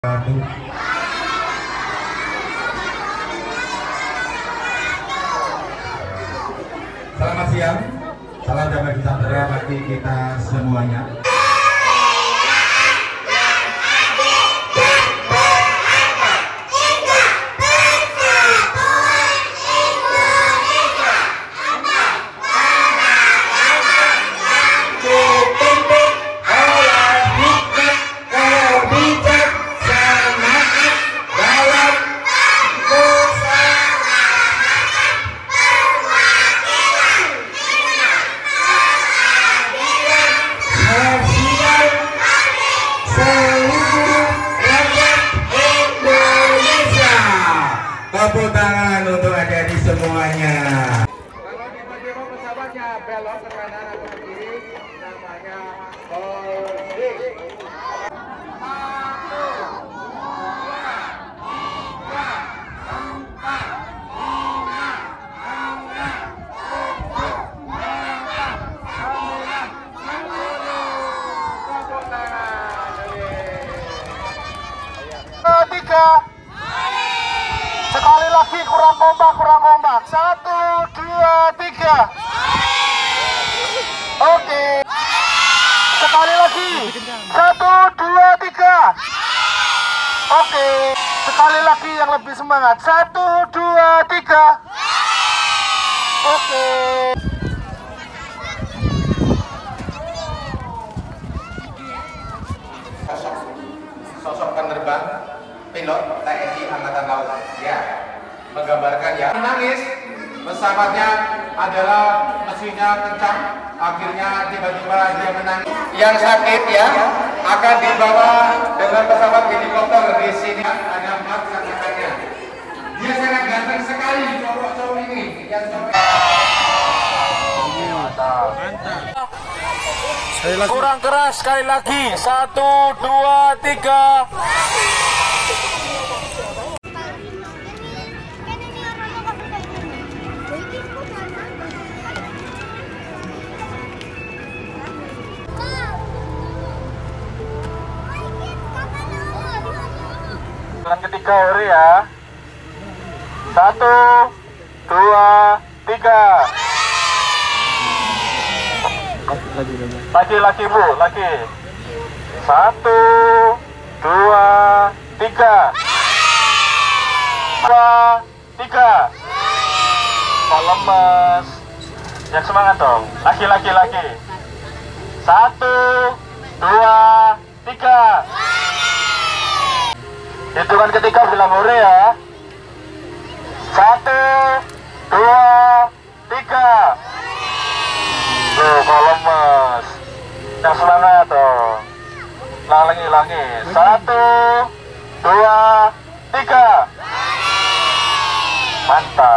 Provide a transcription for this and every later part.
Selamat siang, salam damai sejahtera bagi kita semuanya. Tepuk tangan untuk adik-adik semuanya. Kalau di bagian pesawatnya belok ke kanan atau ke kiri, namanya holding. 3. Sekali lagi kurang kompak. 1, 2, 3. Oke. Sekali lagi. 1, 2, 3. Oke. Sekali lagi yang lebih semangat. 1, 2, 3. Oke. Sosok penerbang pilot TNI Angkatan Laut, ya, menggambarkan ya, menangis, pesawatnya adalah mesinnya kencang, akhirnya tiba-tiba dia menangis. Yang sakit ya akan dibawa dengan pesawat helikopter. Di sini ada 4 saksikannya. Dia sangat ganteng sekali cowok-cowok ini. Yang Kurang keras sekali lagi. 1, 2, 3. Yang ketiga hore ya. 1, 2, 3. Lagi Bu, lagi. 1, 2, 3. 2, 3. Kok lemes? Yang semangat dong. Lagi. 1, 2, 3. Hitungan ketiga bilang hore ya. 1, 2, 3. Tuh, kok lemes. Yang semangat dong. Langi. 1, 2, 3. Mantap.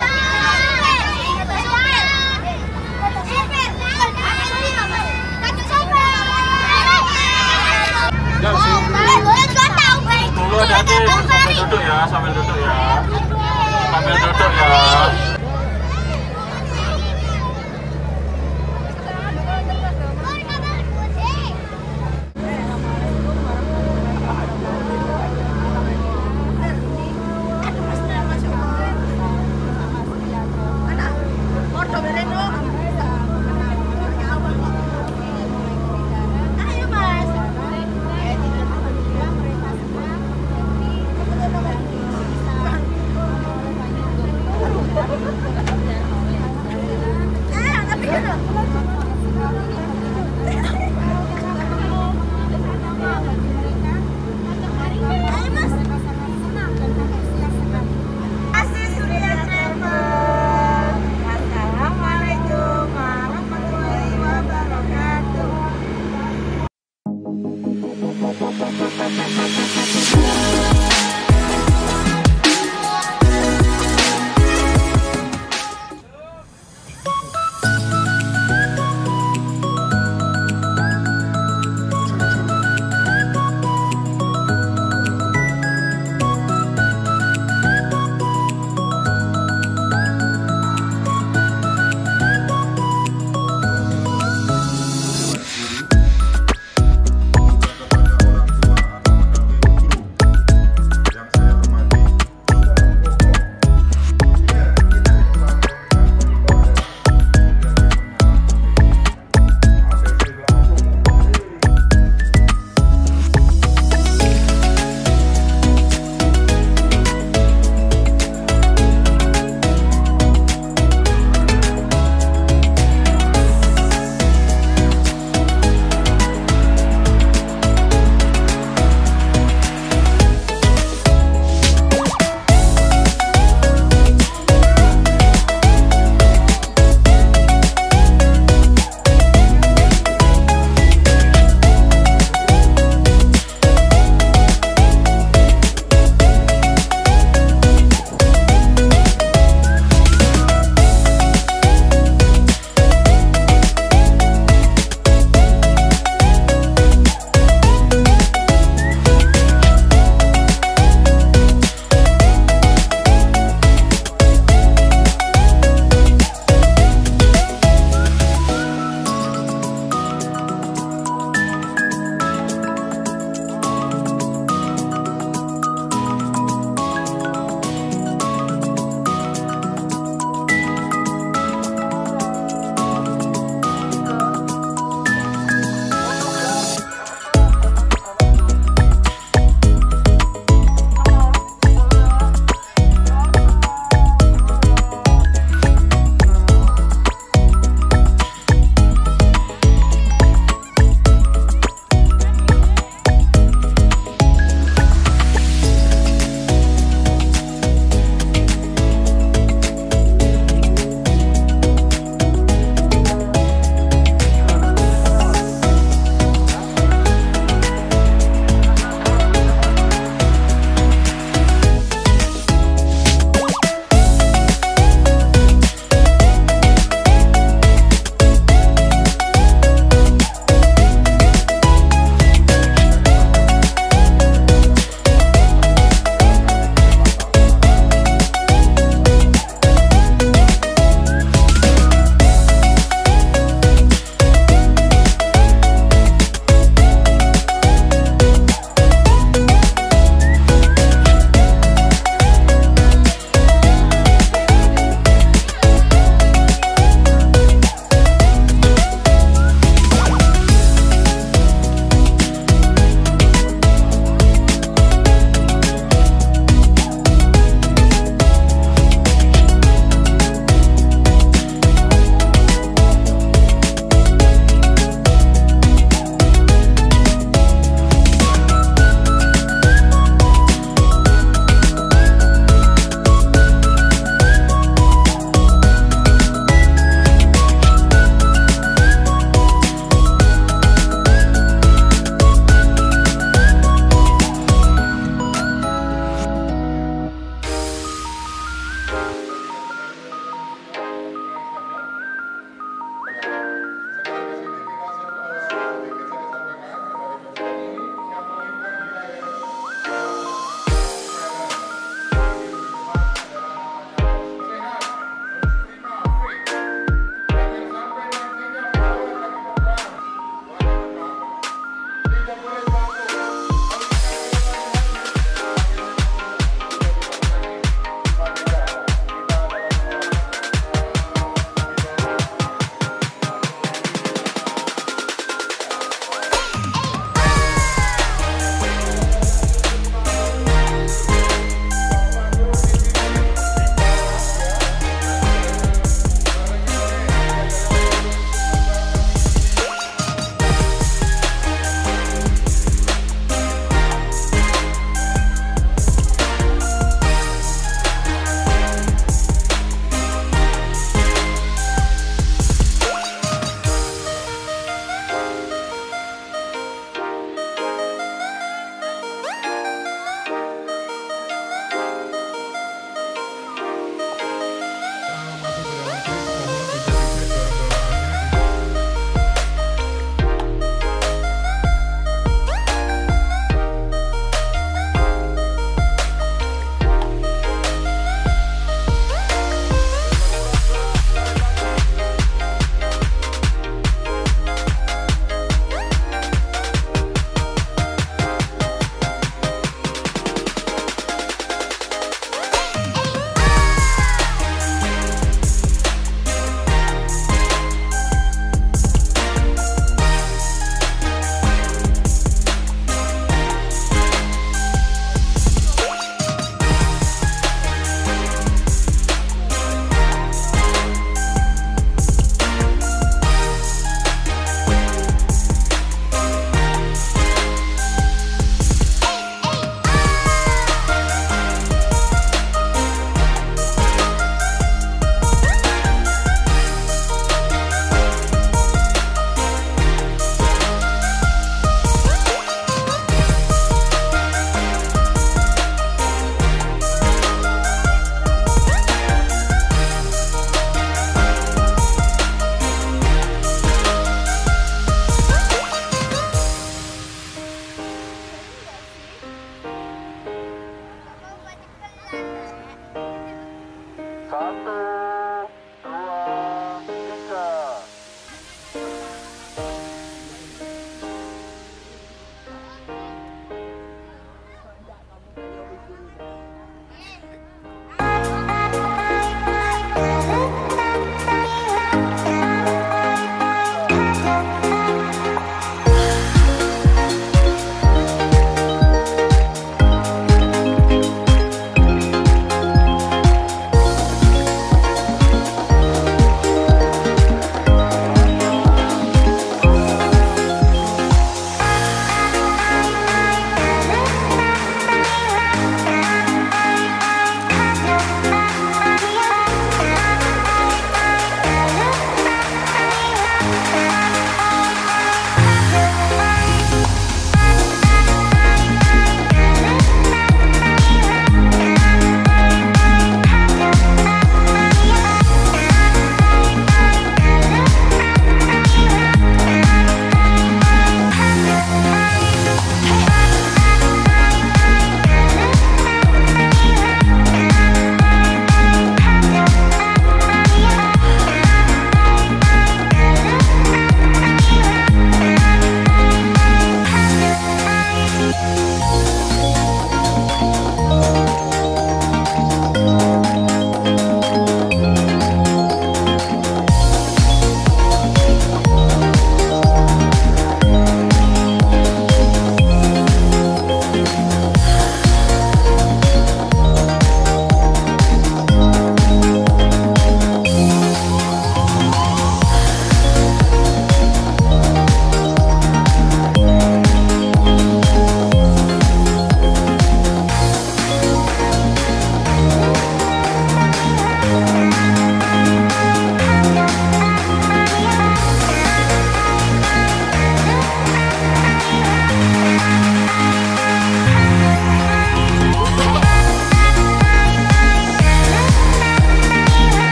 Dulu hati-hati sambil duduk ya.